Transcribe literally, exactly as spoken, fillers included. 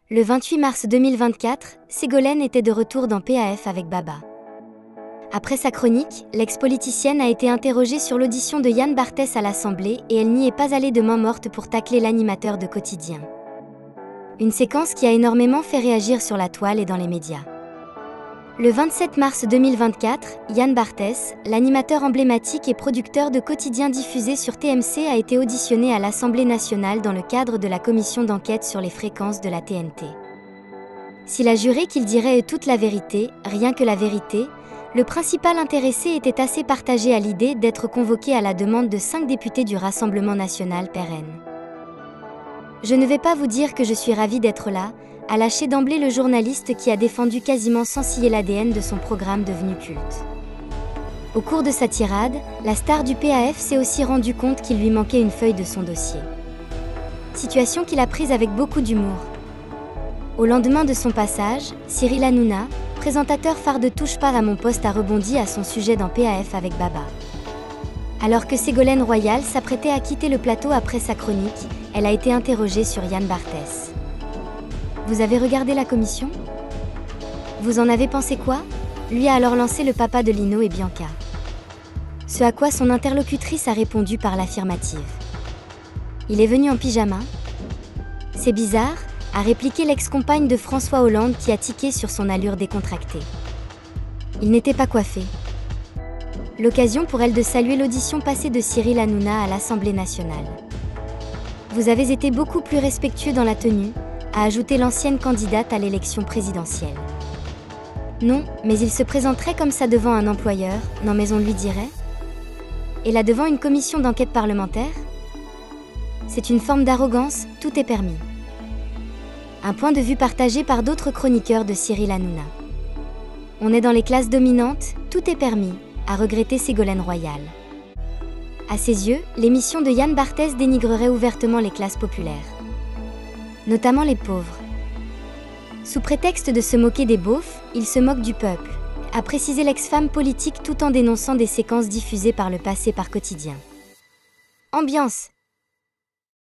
Le vingt-huit mars deux mille vingt-quatre, Ségolène était de retour dans P A F avec Baba. Après sa chronique, l'ex-politicienne a été interrogée sur l'audition de Yann Barthès à l'Assemblée et elle n'y est pas allée de main morte pour tacler l'animateur de Quotidien. Une séquence qui a énormément fait réagir sur la toile et dans les médias. Le vingt-sept mars deux mille vingt-quatre, Yann Barthès, l'animateur emblématique et producteur de Quotidien diffusé sur T M C, a été auditionné à l'Assemblée nationale dans le cadre de la commission d'enquête sur les fréquences de la T N T. S'il a juré qu'il dirait toute la vérité, rien que la vérité, le principal intéressé était assez partagé à l'idée d'être convoqué à la demande de cinq députés du Rassemblement national P R N. Je ne vais pas vous dire que je suis ravi d'être là, a lâché d'emblée le journaliste qui a défendu quasiment sans ciller l'A D N de son programme devenu culte. Au cours de sa tirade, la star du P A F s'est aussi rendu compte qu'il lui manquait une feuille de son dossier. Situation qu'il a prise avec beaucoup d'humour. Au lendemain de son passage, Cyril Hanouna, présentateur phare de Touche pas à mon poste, a rebondi à son sujet dans P A F avec Baba. Alors que Ségolène Royal s'apprêtait à quitter le plateau après sa chronique, elle a été interrogée sur Yann Barthès. Vous avez regardé la commission? Vous en avez pensé quoi? Lui a alors lancé le papa de Lino et Bianca. Ce à quoi son interlocutrice a répondu par l'affirmative. Il est venu en pyjama? C'est bizarre, a répliqué l'ex-compagne de François Hollande qui a tiqué sur son allure décontractée. Il n'était pas coiffé. L'occasion pour elle de saluer l'audition passée de Cyril Hanouna à l'Assemblée nationale. Vous avez été beaucoup plus respectueux dans la tenue, a ajouté l'ancienne candidate à l'élection présidentielle. Non, mais il se présenterait comme ça devant un employeur, non mais on lui dirait? Et là devant une commission d'enquête parlementaire? C'est une forme d'arrogance, tout est permis. Un point de vue partagé par d'autres chroniqueurs de Cyril Hanouna. On est dans les classes dominantes, tout est permis, a regretté Ségolène Royal. À ses yeux, l'émission de Yann Barthès dénigrerait ouvertement les classes populaires. Notamment les pauvres. Sous prétexte de se moquer des beaufs, il se moque du peuple, a précisé l'ex-femme politique tout en dénonçant des séquences diffusées par le passé par Quotidien. Ambiance,